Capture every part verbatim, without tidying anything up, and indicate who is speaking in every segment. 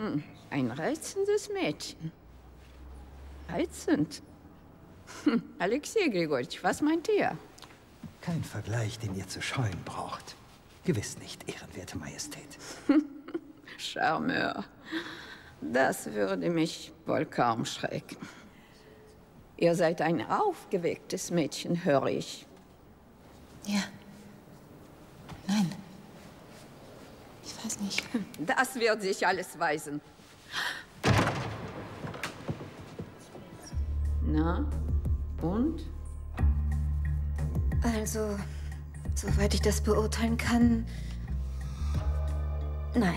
Speaker 1: Hm, ein reizendes Mädchen. Reizend. Hm, Alexei Grigorjewitsch, was meint ihr?
Speaker 2: Kein Vergleich, den ihr zu scheuen braucht. Gewiss nicht, ehrenwerte Majestät.
Speaker 1: Charmeur. Das würde mich wohl kaum schrecken. Ihr seid ein aufgewecktes Mädchen, höre ich.
Speaker 3: Ja. Nein. Ich weiß nicht.
Speaker 1: Das wird sich alles weisen. Na, und?
Speaker 3: Also, soweit ich das beurteilen kann, nein.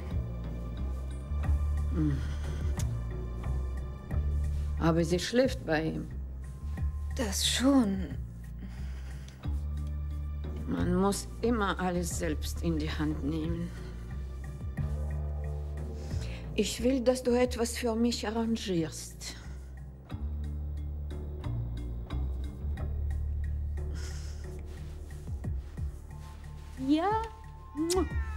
Speaker 1: Hm. Aber sie schläft bei ihm.
Speaker 3: Das schon.
Speaker 1: Man muss immer alles selbst in die Hand nehmen. Ich will, dass du etwas für mich arrangierst. Ja?